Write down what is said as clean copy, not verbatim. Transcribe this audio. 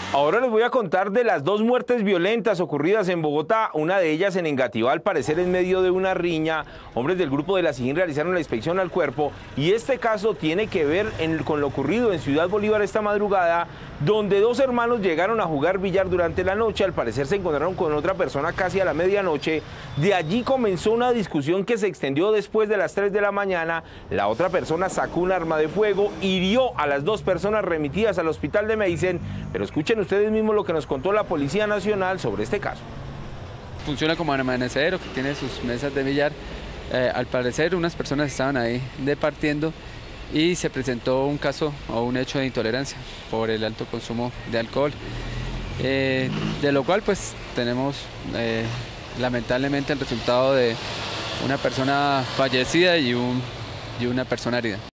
Ahora les voy a contar de las dos muertes violentas ocurridas en Bogotá, una de ellas en Engativá, al parecer en medio de una riña. Hombres del grupo de la SIJIN realizaron la inspección al cuerpo y este caso tiene que ver con lo ocurrido en Ciudad Bolívar esta madrugada, donde dos hermanos llegaron a jugar billar durante la noche. Al parecer se encontraron con otra persona casi a la medianoche. De allí comenzó una discusión que se extendió después de las 3 de la mañana. La otra persona sacó un arma de fuego, hirió a las dos personas remitidas al hospital de Meisen, pero escuchen ustedes mismos lo que nos contó la Policía Nacional sobre este caso. Funciona como amanecedero que tiene sus mesas de billar. Al parecer unas personas estaban ahí departiendo y se presentó un caso o un hecho de intolerancia por el alto consumo de alcohol, de lo cual pues tenemos lamentablemente el resultado de una persona fallecida y una persona herida.